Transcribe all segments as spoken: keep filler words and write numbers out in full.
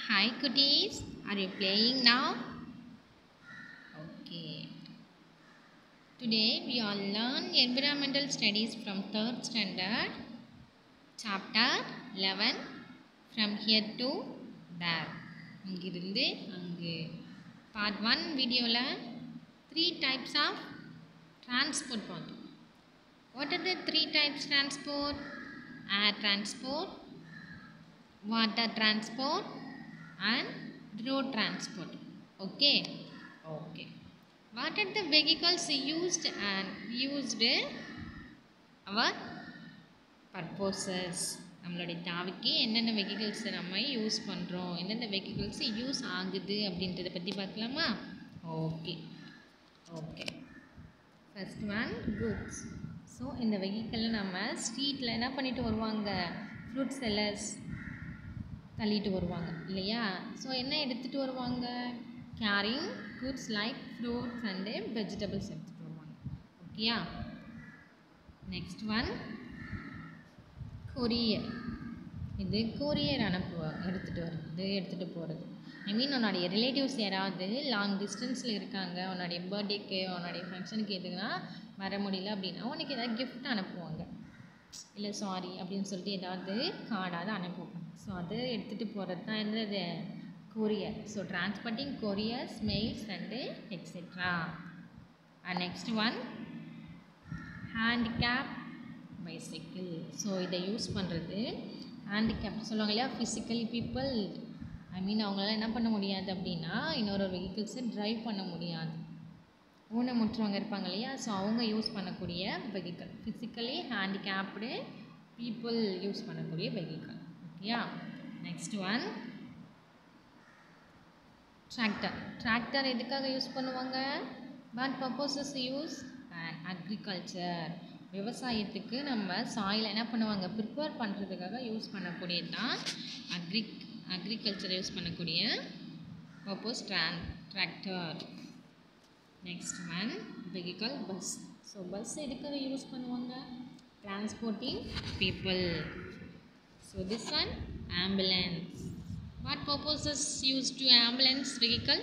Hi cuties, are you playing now? Okay. Today we all learn environmental studies from third standard, chapter eleven, from here to there. இங்கிருந்து அங்கு. Part one வீடியோவில் three types of transport பார்த்தோம். What are the three types transport? Air transport, water transport and road transport. Okay. Okay. What are the vehicles used and used our purposes? நம்மளுடைய தேவைக்கு என்னென்ன vehicles நம்ம use பண்ணுறோம், என்னென்ன vehicles use ஆகுது அப்படின்றத பற்றி பார்க்கலாமா? Okay okay first one goods. So இந்த வெஹிக்கிளில் நம்ம ஸ்ட்ரீட்டில் என்ன பண்ணிட்டு வருவாங்க, ஃப்ரூட் செல்லர்ஸ் தள்ளிட்டு வருவாங்க இல்லையா? ஸோ என்ன எடுத்துகிட்டு வருவாங்க, carrying goods like fruits and vegetables எடுத்துகிட்டு வருவாங்க. ஓகேயா? Next one courier. இது கொரியர் அனுப்புவ எடுத்துகிட்டு வருது எடுத்துகிட்டு போகிறது. ஐ மீன் உன்னுடைய ரிலேட்டிவ்ஸ் யாராவது லாங் டிஸ்டன்ஸில் இருக்காங்க, உன்னுடைய பர்த்டேக்கு உன்னுடைய ஃபங்க்ஷனுக்கு எதுக்குன்னா வர முடியல அப்படின்னா உனக்கு ஏதாவது கிஃப்ட் அனுப்புவாங்க, இல்லை சாரி அப்படின்னு சொல்லிட்டு ஏதாவது கார்டாவது அனுப்புவாங்க. ஸோ அது எடுத்துகிட்டு போகிறது தான் என்னது courier. So transporting couriers, mails and etcetera. And next one handicap bicycle. So இதை யூஸ் பண்ணுறது ஹேண்டிகேப் சொல்லுவாங்க இல்லையா, ஃபிசிக்கலி பீப்புள். ஐ மீன் அவங்களால என்ன பண்ண முடியாது அப்படின்னா இன்னொரு வெஹிக்கிள்ஸை ட்ரைவ் பண்ண முடியாது, ஊனமுற்றவங்க இருப்பாங்க இல்லையா? ஸோ அவங்க யூஸ் பண்ணக்கூடிய vehicle physically handicapped people use பண்ணக்கூடிய வெஹிக்கிள். ஓகேயா? Next one tractor. டிராக்டர் எதுக்காக யூஸ் பண்ணுவாங்க? What purposes use? அக்ரிகல்ச்சர். விவசாயத்துக்கு நம்ம சாயில் என்ன பண்ணுவாங்க, ப்ரிப்பேர் பண்ணுறதுக்காக யூஸ் பண்ணக்கூடியது தான் அக்ரி அக்ரிகல்ச்சர் யூஸ் பண்ணக்கூடிய purpose tran tractor. Next one vehicle bus. So bus எதுக்காக யூஸ் பண்ணுவாங்க? Transporting people. So this one ambulance. What purposes used to ambulance vehicle?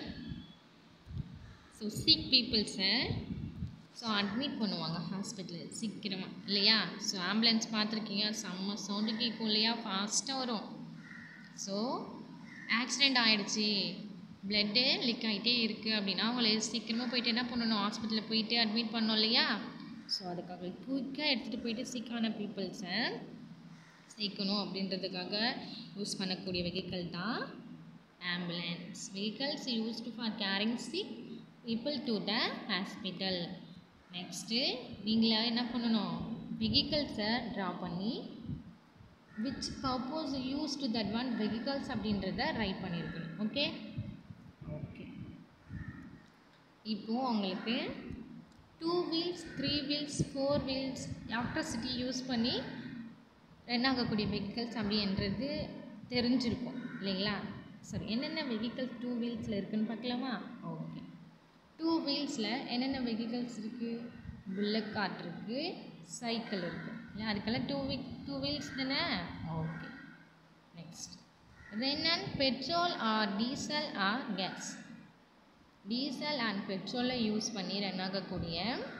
So sick people sir. So admit பண்ணுவாங்க ஹாஸ்பிட்டலில் சீக்கிரமாக இல்லையா? So ambulance பார்த்துருக்கீங்க, செம்ம sound கேட்கும் இல்லையா, ஃபாஸ்ட்டாக வரும். ஸோ ஆக்சிடெண்ட் ஆகிடுச்சி, பிளட்டு லீக் ஆகிட்டே இருக்குது அப்படின்னா அவங்கள சீக்கிரமாக போயிட்டு என்ன பண்ணணும், ஹாஸ்பிட்டலில் போயிட்டு அட்மிட் பண்ணோம் இல்லையா? ஸோ அதுக்காக குயிக்காக எடுத்துகிட்டு போயிட்டு சீக்கான பீப்புள்ஸை சேர்க்கணும் அப்படின்றதுக்காக யூஸ் பண்ணக்கூடிய வெஹிக்கிள் தான் ambulance. Vehicles used for carrying sick people to the hospital. Next நீங்களே என்ன பண்ணணும், வெஹிக்கிள்ஸை ட்ரா பண்ணி which purpose use to that one vehicles அப்படின்றத ரைட் பண்ணியிருக்கணும். ஓகே ஓகே இப்போது உங்களுக்கு two wheels, three wheels, four wheels electricity use பண்ணி ரன் ஆகக்கூடிய வெஹிக்கிள்ஸ் அப்படின்றது தெரிஞ்சிருக்கும் இல்லைங்களா? சரி, என்னென்ன வெஹிக்கிள்ஸ் டூ வீல்ஸில் இருக்குதுன்னு பார்க்கலாமா? ஓகே, டூ வீல்ஸில் என்னென்ன வெஹிக்கிள்ஸ் இருக்குது? புல்லட் கார்ட் இருக்குது, சைக்கிள் இருக்குது இல்லை, அதுக்கெல்லாம் டூ வீ டூ வீல்ஸ் தானே? Okay. Next run and petrol or diesel or gas. Diesel and பெட்ரோலை யூஸ் பண்ணி ரன் ஆகக்கூடிய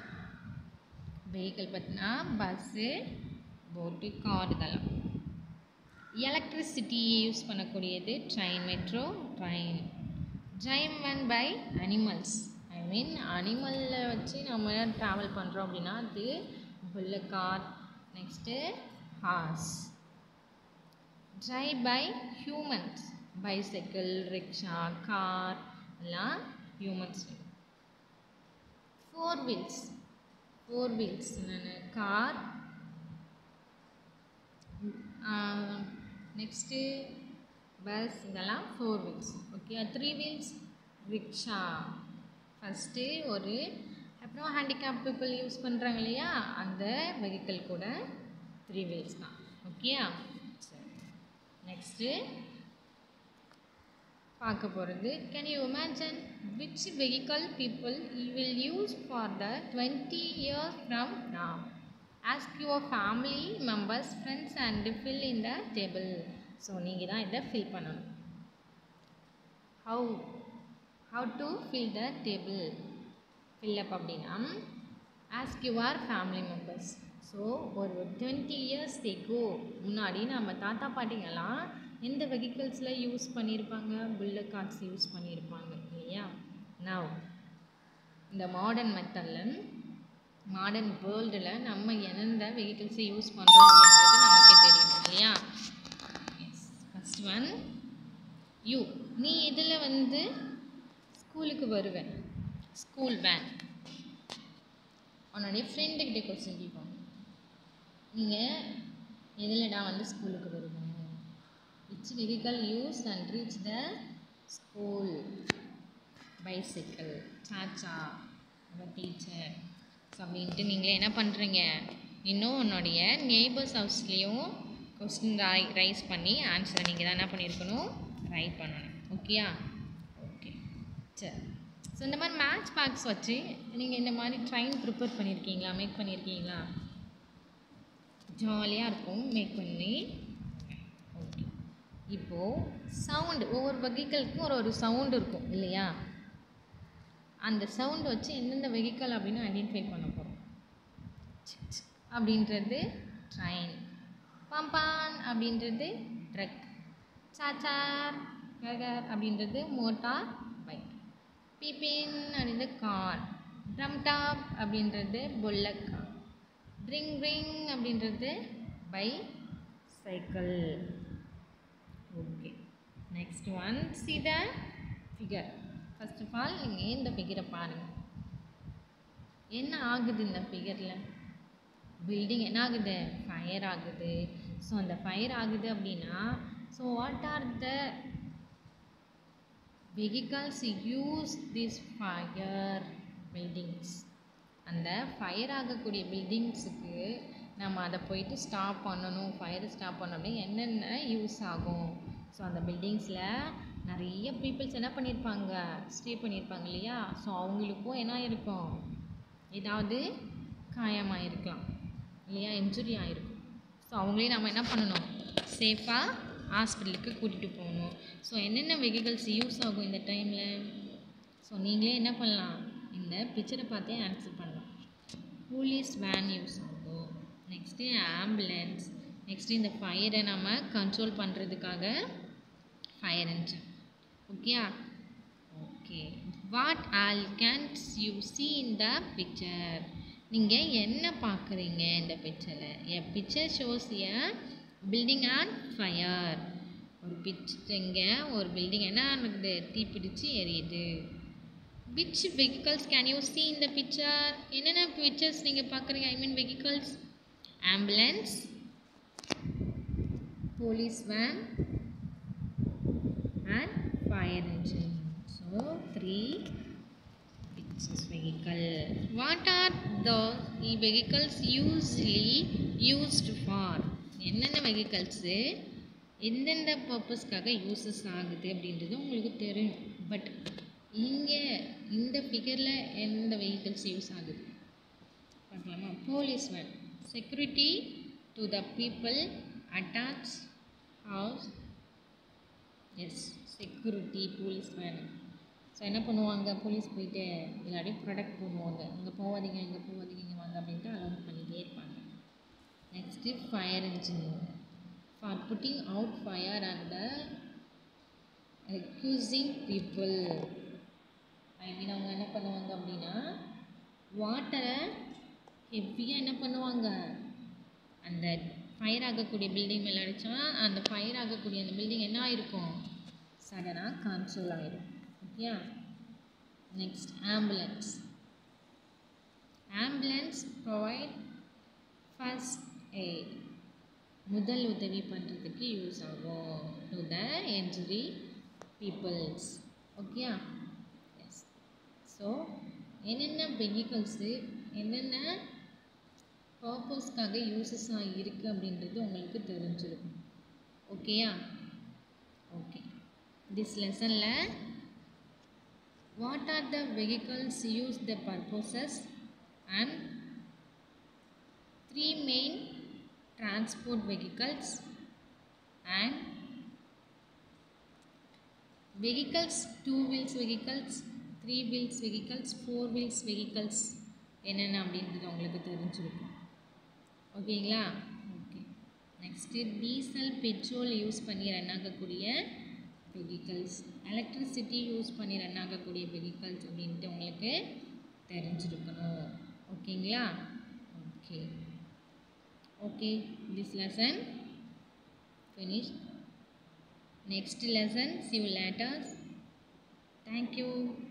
வெஹிக்கிள் பார்த்தினா பஸ்ஸு, போட்டு, கார் இதெல்லாம். எலக்ட்ரிசிட்டி யூஸ் பண்ணக்கூடியது train, metro train. Driven by animals. I mean அனிமலில் வச்சு நம்ம ட்ராவல் பண்ணுறோம் அப்படின்னா அது bullock cart. Next horse. Drive by humans. Bicycle, rickshaw, car எல்லாம் humans. Four wheels. Four wheels என்னென்ன? கார், நெக்ஸ்ட்டு பஸ், இதெல்லாம் four wheels. Okay. Three wheels rickshaw first ஒரு, அப்புறம் ஹேண்டிகேப் பீப்புள் யூஸ் பண்ணுறாங்க இல்லையா, அந்த வெஹிக்கிள் கூட த்ரீ வீல்ஸ் தான். ஓகேயா? சரி, நெக்ஸ்ட்டு பார்க்க போகிறது can you imagine which vehicle people you will use for the twenty years from now. Ask your family members, friends and fill in the table. So நீங்கள் தான் இதை ஃபில் பண்ணணும். how how to fill the table fill up அப்படின்னா ask your family members. So ஒரு twenty years ago முன்னாடி நம்ம தாத்தா பாட்டிங்கெல்லாம் எந்த வெஹிக்கிள்ஸில் யூஸ் பண்ணியிருப்பாங்க? புல்லட் கார்ட்ஸ் யூஸ் பண்ணியிருப்பாங்க இல்லையா? நவ் இந்த மாடர்ன் மெத்தடில் மாடர்ன் வேர்ல்டில் நம்ம எந்த வெஹிக்கிள்ஸை யூஸ் பண்ணுறோம் அப்படின்றது நமக்கே தெரியும் இல்லையா? First one you. நீ இதில் வந்து ஸ்கூலுக்கு வருவேன், ஸ்கூல் வேன். உன்னுடைய ஃப்ரெண்டுக்கிட்டே கொஸ்டின் கேட்பாங்க, நீங்கள் எதில்டா வந்து ஸ்கூலுக்கு வருவேன்? Which vehicle use and reach the school? Bicycle, சாச்சா, நம்ம டீச்சர். ஸோ அப்படின்ட்டு நீங்களே என்ன பண்ணுறீங்க, இன்னும் உன்னுடைய நெய்பர்ஸ் ஹவுஸ்லேயும் கொஸ்டின் ரை ரைஸ் பண்ணி ஆன்சரை நீங்கள் தான் என்ன பண்ணியிருக்கணும், ரைட் பண்ணணும். ஓகேயா? ஓகே சரி. ஸோ இந்த மாதிரி மேட்ச் பாக்ஸ் வச்சு நீங்கள் இந்த மாதிரி ட்ரெயின் ப்ரிப்பேர் பண்ணியிருக்கீங்களா, மேக் பண்ணியிருக்கீங்களா? ஜாலியாக இருக்கும் மேக் பண்ணி. ஓகே, இப்போது சவுண்டு, ஒவ்வொரு வெஹிக்கிளுக்கும் ஒரு ஒரு சவுண்டு இருக்கும் இல்லையா? அந்த சவுண்டு வச்சு எந்தெந்த வெஹிக்கிள் அப்படின்னு ஐடென்டிஃபை பண்ண போகிறோம். அப்படின்றது ட்ரெயின், பம்பான் அப்படின்றது ட்ரக், சாச்சார் ககர் அப்படின்றது மோட்டார் பைக், பீப்பின் அப்படின்றது கார், ட்ரம் டாப் அப்படின்றது புல்லட் கார், ரிங் ரிங் அப்படின்றது bicycle. Okay, next one see the figure. First of all நீங்கள் இந்த ஃபிகரை பாருங்கள். என்ன ஆகுது இந்த ஃபிகரில்? பில்டிங் என்ன ஆகுது? ஃபயர் ஆகுது. ஸோ அந்த ஃபயர் ஆகுது அப்படின்னா, so what are the vehicles use this fire buildings? அந்த ஃபயர் ஆகக்கூடிய பில்டிங்ஸுக்கு நம்ம அதை போயிட்டு ஸ்டாப் பண்ணணும், ஃபயரை ஸ்டாப் பண்ணணும் அப்படின்னா என்னென்ன யூஸ் ஆகும்? ஸோ அந்த பில்டிங்ஸில் நிறைய பீப்புள்ஸ் என்ன பண்ணியிருப்பாங்க, ஸ்டே பண்ணியிருப்பாங்க இல்லையா? ஸோ அவங்களுக்கும் என்ன இருக்கும், ஏதாவது காயமாக இருக்கலாம் இல்லையா, இன்ஜுரி ஆகிருக்கும். ஸோ அவங்களையும் நம்ம என்ன பண்ணணும், சேஃபாக ஹாஸ்பிட்டலுக்கு கூட்டிகிட்டு போகணும். ஸோ என்னென்ன வெஹிக்கிள்ஸ் யூஸ் ஆகும் இந்த டைமில்? ஸோ நீங்களே என்ன பண்ணலாம், இந்த பிக்சரை பார்த்தே ஆன்சர் பண்ணலாம். போலீஸ் வேன் யூஸ் ஆகும், நெக்ஸ்ட்டு ஆம்புலன்ஸ், நெக்ஸ்ட்டு இந்த ஃபயரை நம்ம கண்ட்ரோல் பண்ணுறதுக்காக ஃபயர் என்ஜின். ஓகேயா? Okay, what all cans you see in the picture? நீங்கள் என்ன பார்க்குறீங்க இந்த பிக்சரில்? A picture shows a building on fire. ஒரு பிக்சர், இங்கே ஒரு பில்டிங் என்ன ஆகுது, தீப்பிடிச்சு எரியுது. which vehicles can you see in the picture? என்னென்ன பிக்சர்ஸ் நீங்கள் பார்க்குறீங்க? I mean vehicles, ambulance, police van and fire engine. So three pictures vehicle. What are the vehicles usually used for? என்னென்ன vehicles எந்தெந்த பர்பஸ்க்காக uses ஆகுது அப்படின்றது உங்களுக்கு தெரியும். பட் இங்கே இந்த ஃபிகரில் எந்த வெஹிக்கல்ஸ் யூஸ் ஆகுது பார்க்கலாமா? Police van, security to the people attach house. Yes, security police van. So என்ன பண்ணுவாங்க, போலீஸ் போயிட்டு எல்லாரையும் ப்ரொடெக்ட் பண்ணுவாங்க, இங்கே போகாதீங்க இங்கே போகாதீங்க இங்கே வாங்க அப்படின்ட்டு அலோவ் பண்ணிகிட்டே இருப்பாங்க. Next fire engine for putting out fire and the accusing people. I mean அவங்க என்ன பண்ணுவாங்க அப்படின்னா, வாட்டரை ஹெவியாக என்ன பண்ணுவாங்க, அந்த ஃபயர் ஆகக்கூடிய பில்டிங் மேலே அடித்தா அந்த ஃபயர் ஆகக்கூடிய அந்த பில்டிங் என்ன ஆகிருக்கும், சடனாக கண்ட்ரோல் ஆகிடும். Okay. Next ambulance. Ambulance provide first aid, முதல் உதவி பண்ணுறதுக்கு யூஸ் ஆகும் to the injury peoples. Okay. Yes. So என்னென்ன வெஹிக்கல்ஸு என்னென்ன பர்பஸ்க்காக யூஸஸாக இருக்குது அப்படின்றது உங்களுக்கு தெரிஞ்சிருக்கும். ஓகேயா? ஓகே. திஸ் லெசனில் what are the vehicles use the purposes and three main transport vehicles and vehicles, two wheels vehicles, three wheels vehicles, four wheels vehicles என்னென்ன அப்படின்றது உங்களுக்கு தெரிஞ்சிருக்கும். ஓகேங்களா? Okay. Next diesel petrol use பண்ணி ரன் ஆகக்கூடிய vehicles, electricity use பண்ணி run ஆகக்கூடிய vehicles அப்படின்ட்டு உங்களுக்கு தெரிஞ்சிருக்கணும். ஓகேங்களா? Okay. Okay, this lesson finished. Next lesson, see you later. Thank you.